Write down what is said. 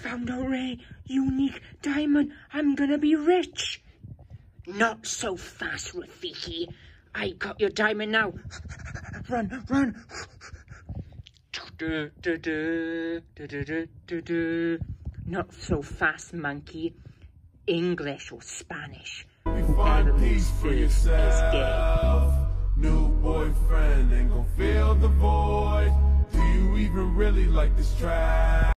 found a rare, unique diamond. I'm gonna be rich. Not so fast, Rafiki. I got your diamond now. Run, run. Not so fast, monkey. English or Spanish. Find peace for yourself. New boyfriend ain't gon' fill the void. Do you even really like this track?